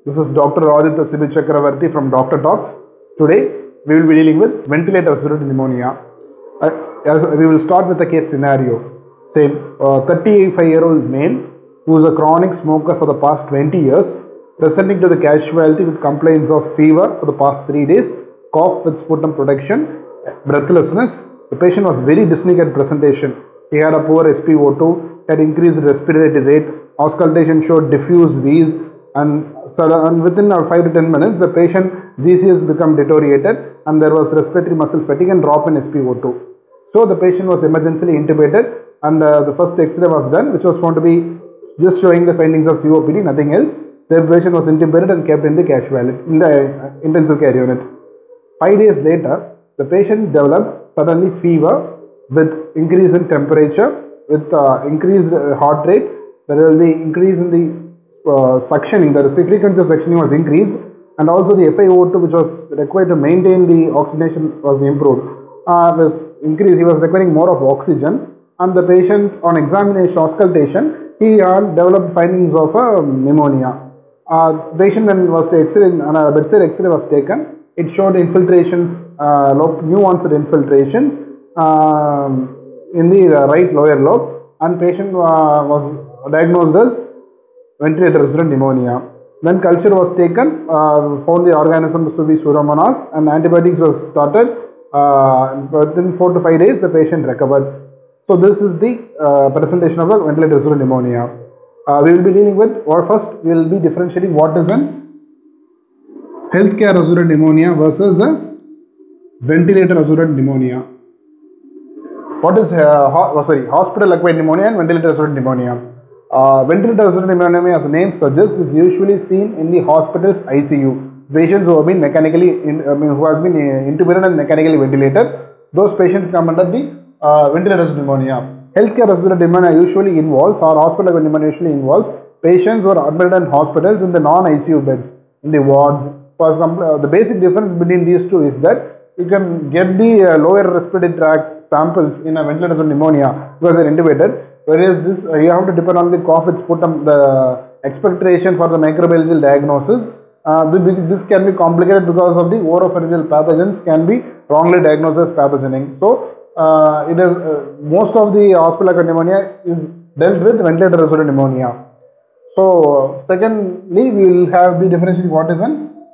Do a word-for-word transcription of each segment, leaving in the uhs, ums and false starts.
This is Doctor Aditya Sibi Chakravarti from Doctor Talks. Today we will be dealing with ventilator-associated pneumonia. Uh, as we will start with a case scenario. Say, a thirty-five-year-old male who is a chronic smoker for the past twenty years, presenting to the casualty with complaints of fever for the past three days, cough with sputum protection, breathlessness. The patient was very dyspneic at presentation. He had a poor S p O two, had increased respiratory rate, auscultation showed diffuse wheeze, and, so, and within five to ten minutes the patient G C S become deteriorated and there was respiratory muscle fatigue and drop in S p O two. So the patient was emergently intubated and uh, the first X-ray was done, which was found to be just showing the findings of C O P D, nothing else. The patient was intubated and kept in the casualty, in the uh, intensive care unit. Five days later, the patient developed suddenly fever with increase in temperature, with uh, increased uh, heart rate. There will be increase in the uh, suctioning, the frequency of suctioning was increased, and also the F i O two, which was required to maintain the oxygenation, was improved, uh, was increased. He was requiring more of oxygen, and the patient on examination, auscultation, he uh, developed findings of uh, pneumonia. Uh, patient then was the X-ray, and a bedside X-ray was taken. It showed infiltrations, uh, new onset infiltrations um, in the uh, right lower lobe, and patient uh, was diagnosed as ventilator-associated pneumonia. Then culture was taken, uh, found the organisms to be Pseudomonas, and antibiotics was started. Uh, within four to five days, the patient recovered. So this is the uh, presentation of a ventilator-associated pneumonia. Uh, we will be dealing with, or first we will be differentiating what is an healthcare-associated pneumonia versus a ventilator-associated pneumonia. What is uh, ho sorry, hospital-acquired pneumonia and ventilator-associated pneumonia? Uh, ventilator-associated pneumonia, as the name suggests, is usually seen in the hospital's I C U. Patients who have been mechanically, in, I mean, who has been intubated and mechanically ventilated, those patients come under the uh, ventilator-associated pneumonia. Healthcare-associated pneumonia usually involves, or hospital pneumonia usually involves, patients who are admitted in hospitals in the non-I C U beds, in the wards. Uh, the basic difference between these two is that you can get the uh, lower respiratory tract samples in a ventilator-associated pneumonia because they are intubated, whereas this uh, you have to depend on the cough with sputum, the expectoration for the microbiological diagnosis. Uh, this can be complicated because of the oropharyngeal pathogens can be wrongly diagnosed as pathogenic. So Uh, it is uh, most of the hospital-acquired pneumonia is dealt with ventilator-associated pneumonia. So, secondly, we will have the definition what is an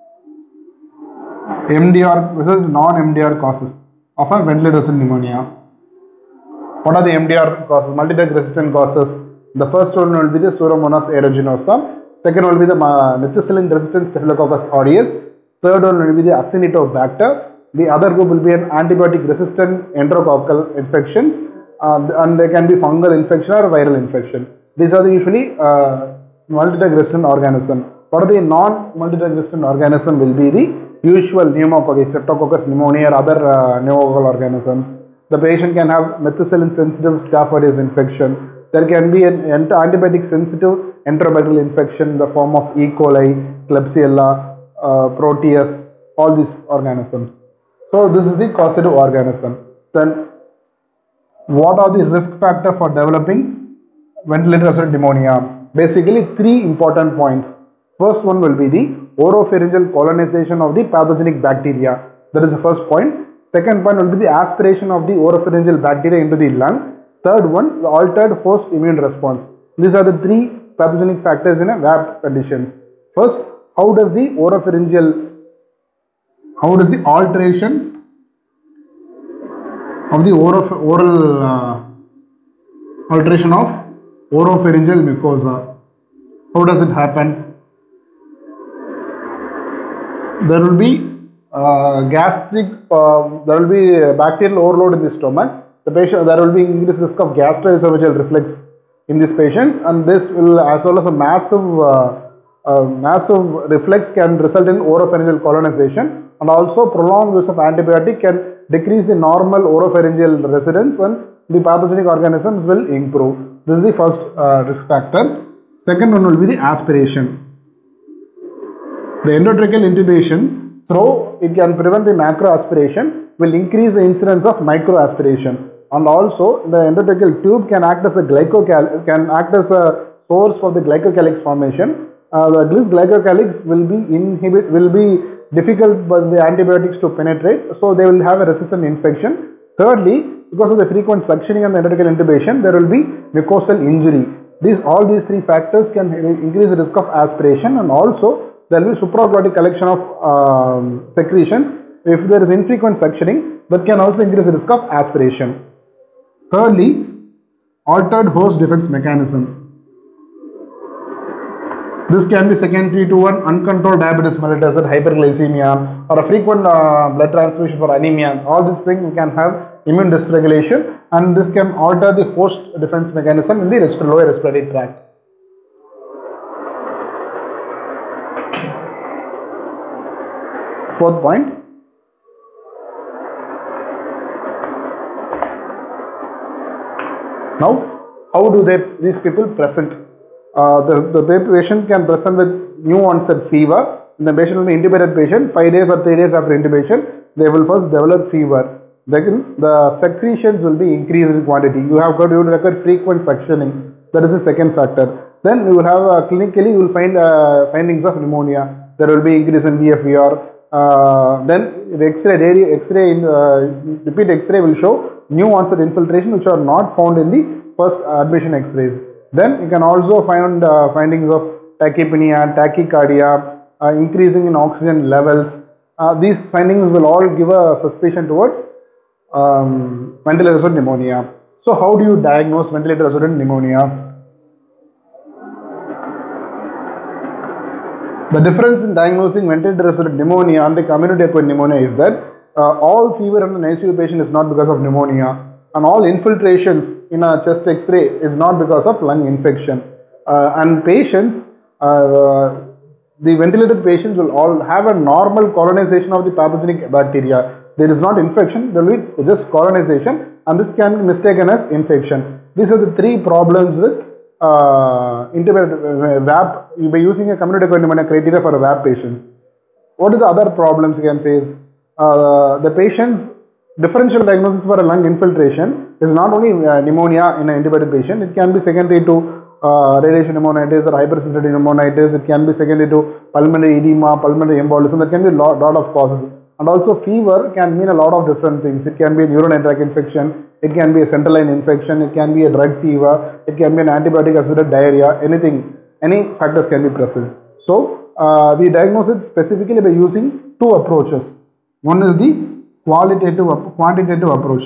M D R versus non-M D R causes of a ventilator-associated pneumonia. What are the M D R causes? Multi-drug resistant causes. The first one will be the Pseudomonas aeruginosa. Second one will be the methicillin-resistant Staphylococcus aureus. Third one will be the Acinetobacter. The other group will be an antibiotic resistant enterococcal infections, uh, and they can be fungal infection or viral infection. These are the usually uh, multi-drug resistant organism. What are the non-multi-drug resistant organism will be the usual pneumococcus, Streptococcus pneumoniae or other uh, pneumococcal organisms. The patient can have methicillin sensitive Staph aureus infection. There can be an antibiotic sensitive enterobacterial infection in the form of E. coli, Klebsiella, uh, Proteus, all these organisms. So this is the causative organism. Then what are the risk factors for developing ventilator-associated pneumonia? Basically three important points. First one will be the oropharyngeal colonization of the pathogenic bacteria. That is the first point. Second point will be the aspiration of the oropharyngeal bacteria into the lung. Third one, the altered host immune response. These are the three pathogenic factors in a V A P conditions. First, how does the oropharyngeal How does the alteration of the oral, oral uh, alteration of oropharyngeal mucosa? How does it happen? There will be uh, gastric. Uh, there will be bacterial overload in the stomach. The patient there will be increased risk of gastroesophageal reflux in these patients, and this will, as well as a massive, uh, uh, massive reflux can result in oropharyngeal colonization. And also prolonged use of antibiotic can decrease the normal oropharyngeal residence and the pathogenic organisms will improve. This is the first uh, risk factor. Second one will be the aspiration. The endotracheal intubation, though it can prevent the macro aspiration, will increase the incidence of micro aspiration. And also the endotracheal tube can act as a glycocal can act as a source for the glycocalyx formation. uh, the Glis glycocalyx will be inhibit will be difficult for the antibiotics to penetrate, so they will have a resistant infection. Thirdly, because of the frequent suctioning and the endotracheal intubation, there will be mucosal injury. These all these three factors can increase the risk of aspiration, and also there will be supraglottic collection of um, secretions. If there is infrequent suctioning, that can also increase the risk of aspiration. Thirdly, altered host defense mechanism. This can be secondary to an uncontrolled diabetes mellitus, hyperglycemia, or a frequent uh, blood transfusion for anemia. All these things can have immune dysregulation, and this can alter the host defense mechanism in the respir lower respiratory tract. Fourth point. Now, how do they these people present? Uh, the, the patient can present with new onset fever. The patient will be intubated patient. Five days or three days after intubation, they will first develop fever. Then the secretions will be increased in quantity. You have got you will require frequent suctioning. That is the second factor. Then you will have uh, clinically you will find uh, findings of pneumonia. There will be increase in B F V R. Uh, then the X-ray, daily X-ray, in, uh, repeat X-ray will show new onset infiltration which are not found in the first admission X-rays. Then you can also find uh, findings of tachypnea, tachycardia, uh, increasing in oxygen levels. Uh, these findings will all give a suspicion towards um, ventilator-associated pneumonia. So, how do you diagnose ventilator-associated pneumonia? The difference in diagnosing ventilator-associated pneumonia and the community-acquired pneumonia is that uh, all fever in an I C U patient is not because of pneumonia. And all infiltrations in a chest X-ray is not because of lung infection. Uh, and patients, uh, the ventilated patients will all have a normal colonization of the pathogenic bacteria. There is not infection, there will be just colonization, and this can be mistaken as infection. These are the three problems with uh, intubated uh, V A P. You by using a community-acquired pneumonia criteria for a V A P patients. What are the other problems you can face? Uh, the patients. Differential diagnosis for a lung infiltration is not only uh, pneumonia in an intubated patient, it can be secondary to uh, radiation pneumonitis or hypersensitivity pneumonitis, it can be secondary to pulmonary edema, pulmonary embolism, there can be a lot, lot of causes. And also fever can mean a lot of different things. It can be a urinary tract infection, it can be a central line infection, it can be a drug fever, it can be an antibiotic associated diarrhea, anything, any factors can be present. So, uh, we diagnose it specifically by using two approaches. One is the qualitative, quantitative approach.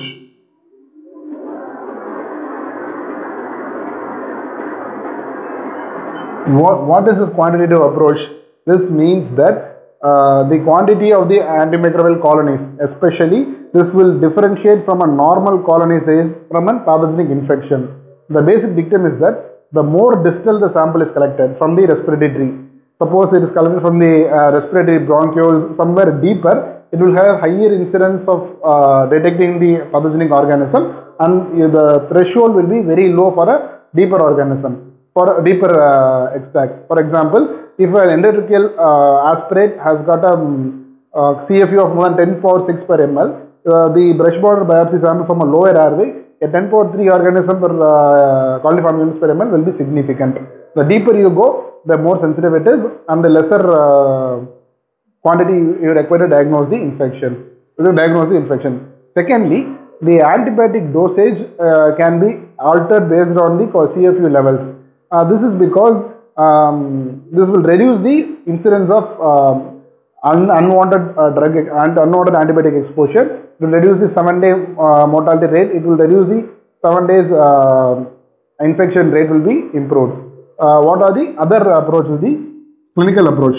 What, what is this quantitative approach? This means that uh, the quantity of the antimicrobial colonies, especially this will differentiate from a normal colony size from a pathogenic infection. The basic dictum is that the more distal the sample is collected from the respiratory tree, suppose it is collected from the uh, respiratory bronchioles somewhere deeper, it will have higher incidence of uh, detecting the pathogenic organism, and the threshold will be very low for a deeper organism, for a deeper uh, extract. For example, if an endotracheal uh, aspirate has got a um, uh, C F U of more than ten power six per ml, uh, the brush border biopsy sample from a lower airway, a ten power three organism per uh, coliform units per ml will be significant. The deeper you go, the more sensitive it is, and the lesser uh, quantity you require to diagnose the infection. To diagnose the infection. Secondly, the antibiotic dosage uh, can be altered based on the C F U levels. Uh, this is because um, this will reduce the incidence of uh, un unwanted uh, drug and unwanted antibiotic exposure. It will reduce the seven day uh, mortality rate. It will reduce the seven days uh, infection rate will be improved. Uh, what are the other approaches? The clinical approach.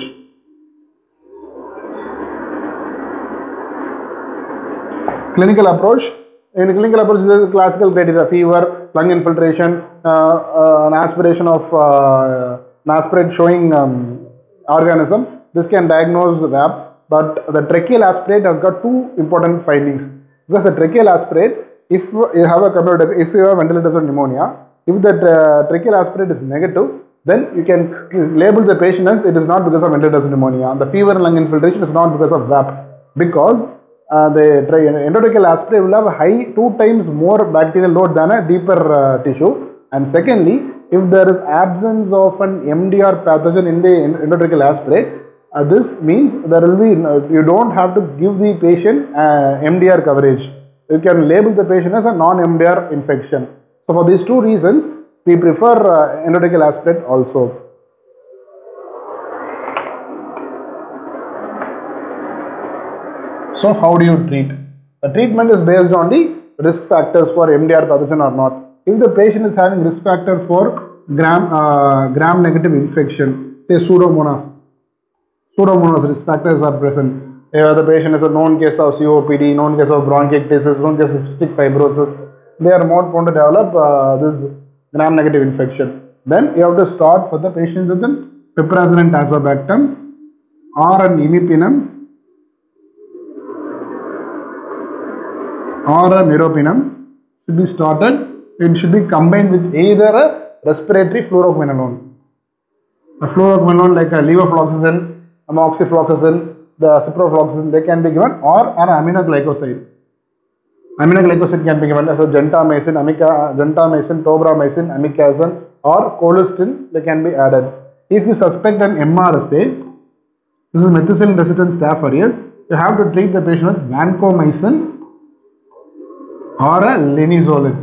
Clinical approach. In clinical approach, there is classical criteria: fever, lung infiltration, uh, uh, an aspiration of uh, an aspirate showing um, organism. This can diagnose the V A P. But the tracheal aspirate has got two important findings. Because the tracheal aspirate, if you have a computer, if you have ventilator pneumonia, if the uh, tracheal aspirate is negative, then you can label the patient as it is not because of ventilator pneumonia. The fever and lung infiltration is not because of V A P, because uh, the endotracheal aspirate will have a high two times more bacterial load than a deeper uh, tissue. And secondly, if there is absence of an M D R pathogen in the endotracheal aspirate, uh, this means there will be, uh, you don't have to give the patient uh, M D R coverage. You can label the patient as a non-M D R infection. So for these two reasons, we prefer uh, endotracheal aspirate also. So how do you treat? The treatment is based on the risk factors for M D R pathogen or not. If the patient is having risk factor for gram uh, gram negative infection, say Pseudomonas, Pseudomonas risk factors are present. If the patient is a known case of C O P D, known case of bronchiectasis, known case of cystic fibrosis, they are more prone to develop uh, this gram negative infection. Then you have to start for the patients with an piperacillin tazobactam or an imipenem or a meropenem should be started. It should be combined with either a respiratory fluoroquinolone, a fluoroquinolone like a levofloxacin, amoxicillin, the ciprofloxacin, they can be given, or an aminoglycoside. Aminoglycoside can be given as a gentamicin, amica, gentamicin, tobramycin, amikacin, or colistin, they can be added. If you suspect an M R S A, this is methicillin resistant staph aureus, you have to treat the patient with vancomycin or a linezolid.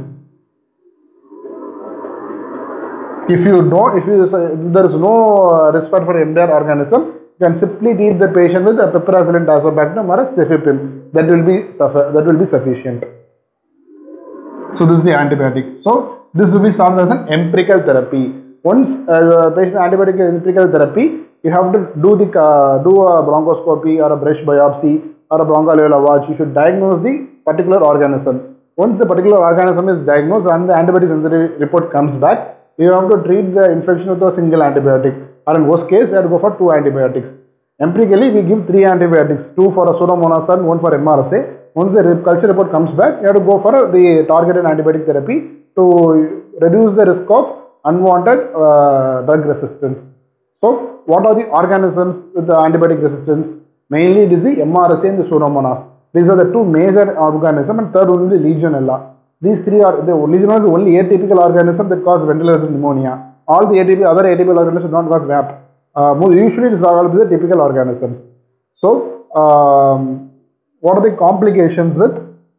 If you don't, if, you, if there is no risk factor for M D R organism, you can simply treat the patient with a piperacillin tazobactam or a cefepime. That will be that will be sufficient. So this is the antibiotic. So this will be started as an empirical therapy. Once uh, patient antibiotic empirical therapy, you have to do the uh, do a bronchoscopy or a breast biopsy or a bronchoalveolar lavage. You should diagnose the particular organism. Once the particular organism is diagnosed and the antibiotic sensitivity report comes back, you have to treat the infection with a single antibiotic, or in worst case, you have to go for two antibiotics. Empirically, we give three antibiotics, two for a Pseudomonas and one for M R S A. Once the culture report comes back, you have to go for the targeted antibiotic therapy to reduce the risk of unwanted uh, drug resistance. So, what are the organisms with the antibiotic resistance? Mainly, it is the M R S A and the Pseudomonas. These are the two major organisms, and third one is the Legionella. These three are, the Legionella is the only atypical organism that cause ventilator pneumonia. All the atypical, other atypical organisms do not cause V A P. Uh, usually it is developed with the typical organisms. So, um, what are the complications with,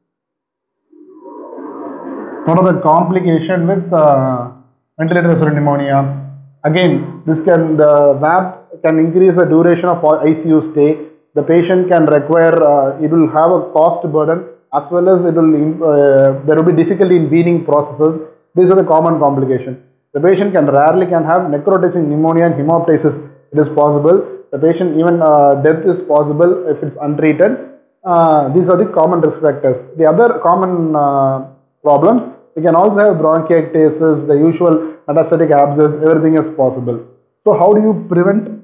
what are the complications with uh, ventilator associated pneumonia? Again, this can, the V A P can increase the duration of I C U stay. The patient can require, uh, it will have a cost burden, as well as it will, uh, there will be difficulty in weaning processes. These are the common complications. The patient can rarely can have necrotizing pneumonia and hemoptysis. It is possible. The patient, even uh, death is possible if it's untreated. Uh, these are the common risk factors. The other common uh, problems, you can also have bronchiectasis, the usual metastatic abscess, everything is possible. So how do you prevent?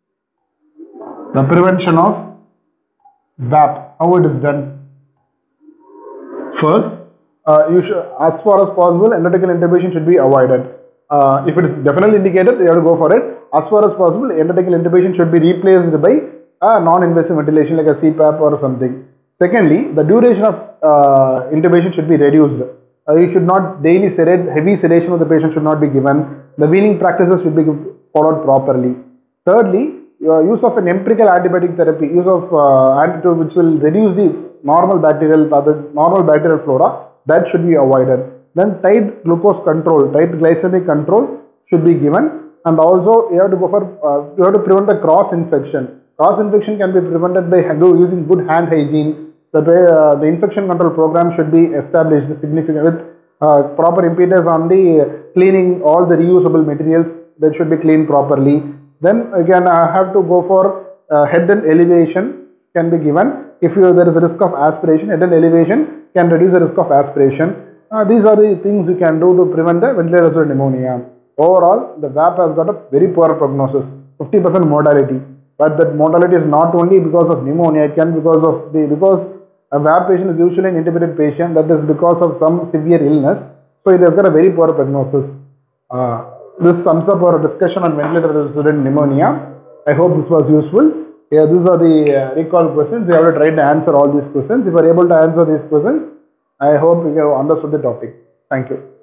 The prevention of V A P, how it is done? First, uh, you should, as far as possible, endotracheal intubation should be avoided. Uh, if it is definitely indicated, you have to go for it. As far as possible, endotracheal intubation should be replaced by a non-invasive ventilation like a C PAP or something. Secondly, the duration of uh, intubation should be reduced. Uh, you should not daily sedate, heavy sedation of the patient should not be given. The weaning practices should be followed properly. Thirdly, uh, use of an empirical antibiotic therapy, use of uh, antidote which will reduce the normal bacterial, the normal bacterial flora, that should be avoided. Then tight glucose control, tight glycemic control should be given, and also you have to go for, uh, you have to prevent the cross infection. Cross infection can be prevented by using good hand hygiene. The, uh, the infection control program should be established significant with uh, proper impetus on the cleaning all the reusable materials that should be cleaned properly. Then again, I have to go for uh, head and elevation can be given. If you, there is a risk of aspiration, head and elevation can reduce the risk of aspiration. Uh, these are the things we can do to prevent the ventilator-associated pneumonia. Overall, the V A P has got a very poor prognosis, fifty percent mortality. But that mortality is not only because of pneumonia, it can be because of the, because a V A P patient is usually an intubated patient, that is because of some severe illness. So it has got a very poor prognosis. Uh, this sums up our discussion on ventilator-associated pneumonia. I hope this was useful. Yeah, these are the uh, recall questions. We have to try to answer all these questions. If you are able to answer these questions, I hope you have understood the topic. Thank you.